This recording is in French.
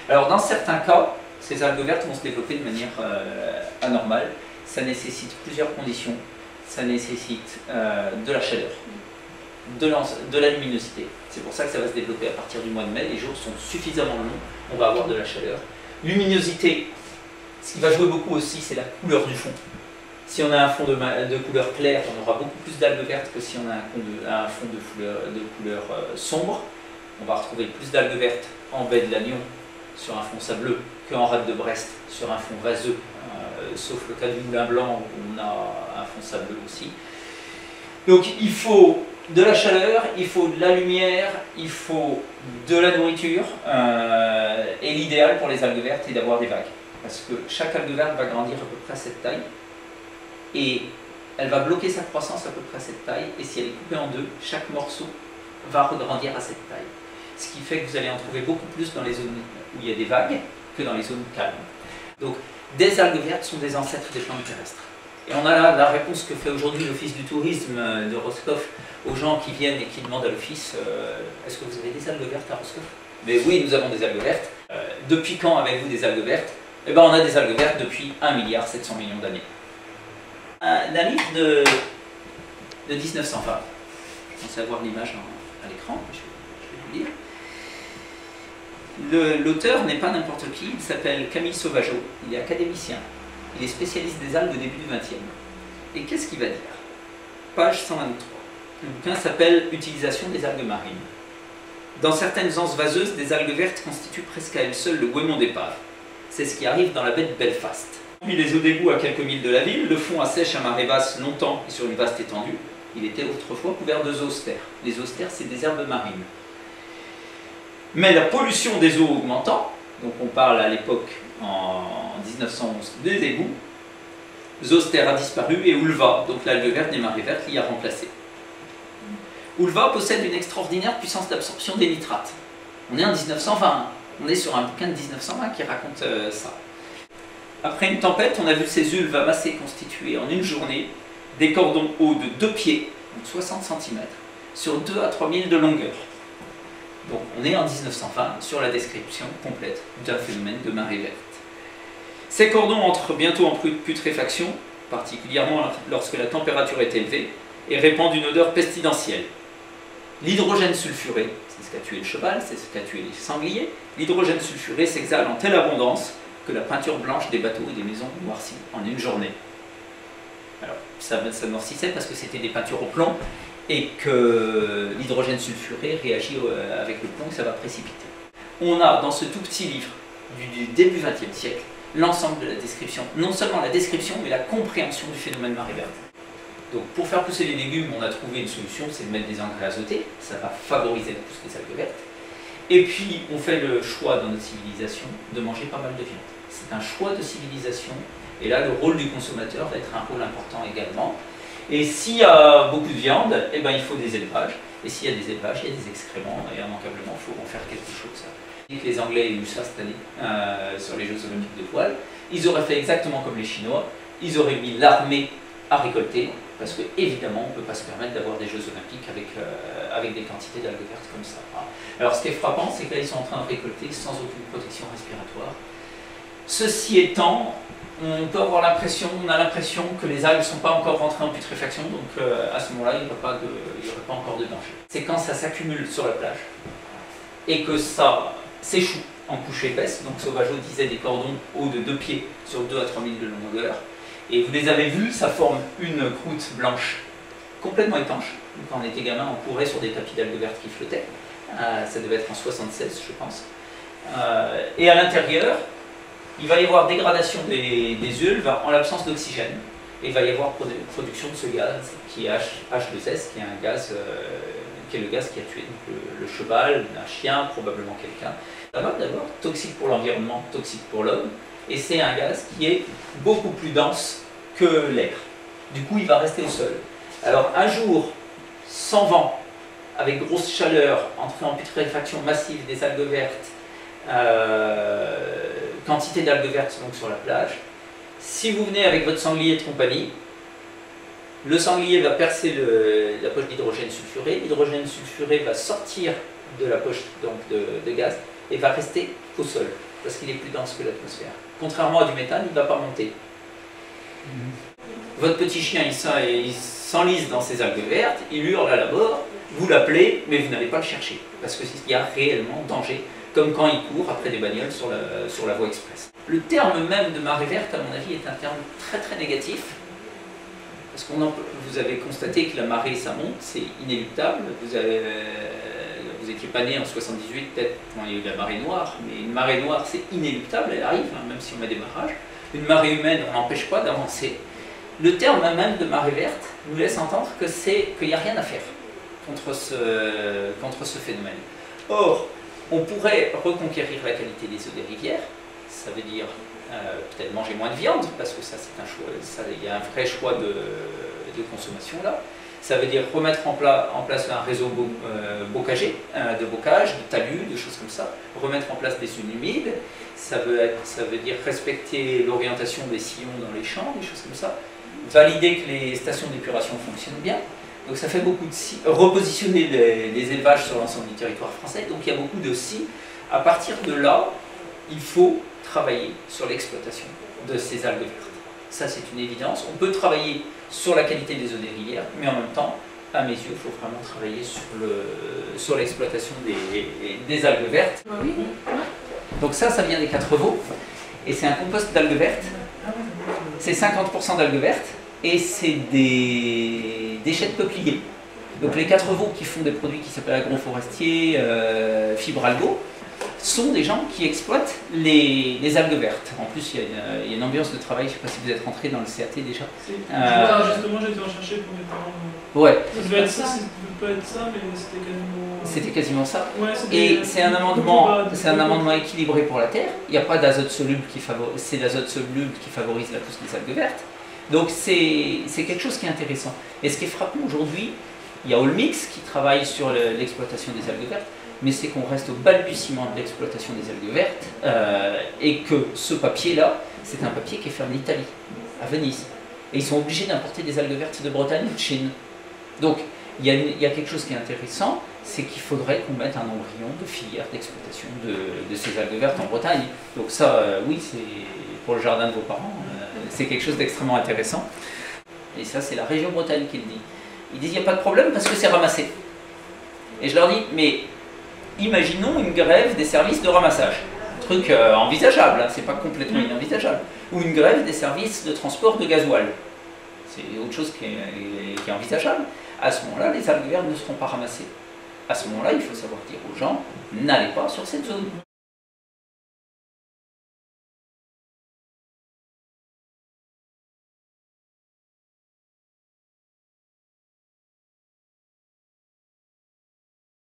Alors dans certains cas, ces algues vertes vont se développer de manière anormale. Ça nécessite plusieurs conditions. Ça nécessite de la chaleur, de la luminosité. C'est pour ça que ça va se développer à partir du mois de mai. Les jours sont suffisamment longs, on va avoir de la chaleur. Luminosité, ce qui va jouer beaucoup aussi, c'est la couleur du fond. Si on a un fond de couleur claire, on aura beaucoup plus d'algues vertes que si on a un fond de couleur sombre. On va retrouver plus d'algues vertes en baie de Lannion sur un fond sableux qu'en rade de Brest sur un fond vaseux, sauf le cas du Moulin Blanc où on a un fond sableux aussi. Donc il faut de la chaleur, il faut de la lumière, il faut de la nourriture, et l'idéal pour les algues vertes est d'avoir des vagues. Parce que chaque algue verte va grandir à peu près à cette taille, et elle va bloquer sa croissance à peu près à cette taille, et si elle est coupée en deux, chaque morceau va regrandir à cette taille. Ce qui fait que vous allez en trouver beaucoup plus dans les zones où il y a des vagues que dans les zones calmes. Donc des algues vertes sont des ancêtres des plantes terrestres. Et on a là la réponse que fait aujourd'hui l'Office du tourisme de Roscoff aux gens qui viennent et qui demandent à l'Office est-ce que vous avez des algues vertes à Roscoff? Mais oui, nous avons des algues vertes. Depuis quand avez-vous des algues vertes? Eh bien, on a des algues vertes depuis 1,7 milliard d'années. Un livre de 1920. Je pense avoir l'image à l'écran, je vais vous lire. L'auteur n'est pas n'importe qui, il s'appelle Camille Sauvageau, il est académicien, il est spécialiste des algues au début du XXe. Et qu'est-ce qu'il va dire? Page 123. Le bouquin s'appelle « Utilisation des algues marines ». Dans certaines anses vaseuses, des algues vertes constituent presque à elles seules le goémon d'épave. C'est ce qui arrive dans la baie de Belfast. Puis les eaux d'égout à quelques milles de la ville, le fond assèche à marée basse longtemps et sur une vaste étendue. Il était autrefois couvert de zoostères. Les zoostères, c'est des herbes marines. Mais la pollution des eaux augmentant, donc on parle à l'époque en 1911 des égouts, zoostère a disparu et Ulva, donc l'algue verte des marées vertes, l'y a remplacé. Ulva possède une extraordinaire puissance d'absorption des nitrates. On est en 1920, on est sur un bouquin de 1920 qui raconte ça. Après une tempête, on a vu ces ulves amassées constituer en une journée des cordons hauts de 2 pieds, donc 60 cm, sur 2 à 3 milles de longueur. Donc on est en 1920 sur la description complète d'un phénomène de marée verte. Ces cordons entrent bientôt en putréfaction, particulièrement lorsque la température est élevée, et répandent une odeur pestilentielle. L'hydrogène sulfuré, c'est ce qui a tué le cheval, c'est ce qui a tué les sangliers, l'hydrogène sulfuré s'exhale en telle abondance que la peinture blanche des bateaux et des maisons noircit en une journée. Alors ça noircissait parce que c'était des peintures au plomb, et que l'hydrogène sulfuré réagit avec le plomb et ça va précipiter. On a dans ce tout petit livre du début XXe siècle l'ensemble de la description, non seulement la description, mais la compréhension du phénomène marée verte. Donc pour faire pousser les légumes, on a trouvé une solution, c'est de mettre des engrais azotés, ça va favoriser la pousse des algues vertes. Et puis on fait le choix dans notre civilisation de manger pas mal de viande. C'est un choix de civilisation, et là le rôle du consommateur va être un rôle important également. Et s'il y a beaucoup de viande, eh ben, il faut des élevages. Et s'il y a des élevages, il y a des excréments. Et immanquablement, il faut en faire quelque chose. Et que les Anglais aient eu ça cette année sur les Jeux Olympiques de voile, ils auraient fait exactement comme les Chinois. Ils auraient mis l'armée à récolter. Parce que, évidemment, on ne peut pas se permettre d'avoir des Jeux Olympiques avec des quantités d'algues vertes comme ça. Alors, ce qui est frappant, c'est que là, ils sont en train de récolter sans aucune protection respiratoire. Ceci étant, on peut avoir l'impression, on a l'impression que les algues ne sont pas encore rentrées en putréfaction, donc à ce moment-là, il n'y aurait pas encore de danger. C'est quand ça s'accumule sur la plage et que ça s'échoue en couche épaisse, donc Sauvageau disait des cordons hauts de 2 pieds sur 2 à 3 milles de longueur, et vous les avez vus, ça forme une croûte blanche complètement étanche. Quand on était gamin, on courait sur des tapis d'algues vertes qui flottaient, ça devait être en 76 je pense, et à l'intérieur, il va y avoir dégradation des ulves en l'absence d'oxygène. Et il va y avoir production de ce gaz qui est H2S, qui est un gaz qui est le gaz qui a tué donc, le cheval, un chien, probablement quelqu'un. D'abord, toxique pour l'environnement, toxique pour l'homme. Et c'est un gaz qui est beaucoup plus dense que l'air. Du coup, il va rester au sol. Alors un jour, sans vent, avec grosse chaleur, entrée en putréfaction massive des algues vertes, quantité d'algues vertes donc sur la plage. Si vous venez avec votre sanglier de compagnie, le sanglier va percer la poche d'hydrogène sulfuré, l'hydrogène sulfuré va sortir de la poche donc, de gaz et va rester au sol. parce qu'il est plus dense que l'atmosphère. Contrairement à du méthane, il ne va pas monter. Votre petit chien, il s'enlise dans ces algues vertes, il hurle à la mort, vous l'appelez, mais vous n'allez pas le chercher, parce qu'il y a réellement danger, comme quand il court après des bagnoles sur la voie express. Le terme même de marée verte, à mon avis, est un terme très très négatif, parce que vous avez constaté que la marée, ça monte, c'est inéluctable. Vous n'étiez pas né en 78, peut-être, quand il y a eu la marée noire, mais une marée noire, c'est inéluctable, elle arrive, hein, même si on met des barrages. Une marée humaine, on n'empêche pas d'avancer. Le terme même de marée verte nous laisse entendre qu'il n'y a rien à faire contre ce phénomène. Or, on pourrait reconquérir la qualité des eaux des rivières, ça veut dire peut-être manger moins de viande, parce que ça c'est un choix, il y a un vrai choix de consommation là. Ça veut dire remettre en place un réseau bocager, de bocage, de talus, de choses comme ça, remettre en place des zones humides, ça veut dire respecter l'orientation des sillons dans les champs, des choses comme ça, valider que les stations d'épuration fonctionnent bien. Donc ça fait beaucoup de si, repositionner les élevages sur l'ensemble du territoire français, donc il y a beaucoup de si. À partir de là, il faut travailler sur l'exploitation de ces algues vertes. Ça c'est une évidence. On peut travailler sur la qualité des eaux des rivières, mais en même temps, à mes yeux, il faut vraiment travailler sur l'exploitation des algues vertes. Donc ça vient des 4 veaux, et c'est un compost d'algues vertes. C'est 50% d'algues vertes, et c'est des déchets de peupliers. Donc les 4 veaux qui font des produits qui s'appellent agroforestiers, fibralgo, sont des gens qui exploitent les algues vertes. En plus, il y a une ambiance de travail, je ne sais pas si vous êtes rentré dans le CAT déjà. Justement, j'étais en chercher pour mes parents. Ouais. Ça devait être ça, ça peut pas être ça, mais c'était quasiment... C'était quasiment ça. Ouais, et c'est un amendement équilibré pour la terre. Il n'y a pas d'azote soluble qui favorise, c'est l'azote soluble qui favorise la pousse des algues vertes. Donc c'est quelque chose qui est intéressant. Et ce qui est frappant aujourd'hui, il y a Olmix qui travaille sur l'exploitation des algues vertes, mais c'est qu'on reste au balbutiement de l'exploitation des algues vertes, et que ce papier-là, c'est un papier qui est fait en Italie, à Venise. Et ils sont obligés d'importer des algues vertes de Bretagne ou de Chine. Donc il y a quelque chose qui est intéressant, c'est qu'il faudrait qu'on mette un embryon de filière d'exploitation de ces algues vertes en Bretagne. Donc ça, oui, c'est pour le jardin de vos parents, c'est quelque chose d'extrêmement intéressant. Et ça, c'est la région Bretagne qui le dit. Ils disent il n'y a pas de problème parce que c'est ramassé. Et je leur dis, mais imaginons une grève des services de ramassage. Un truc envisageable, hein, c'est pas complètement inenvisageable. Ou une grève des services de transport de gasoil. C'est autre chose qui est envisageable. À ce moment-là, les algues vertes ne seront pas ramassées. À ce moment-là, il faut savoir dire aux gens, n'allez pas sur cette zone.